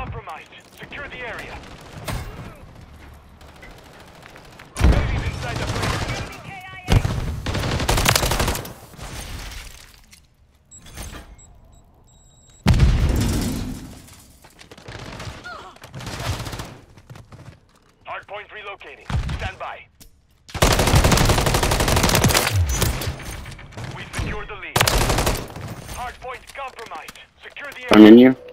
compromised. Secure the area. Enemies inside the place. Hardpoint relocating. Stand by. We secured the lead. Hardpoint compromised. Secure the area. I'm in you.